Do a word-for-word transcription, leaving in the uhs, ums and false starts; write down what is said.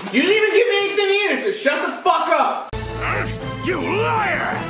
You didn't even give me anything either, so shut the fuck up! Huh? You liar!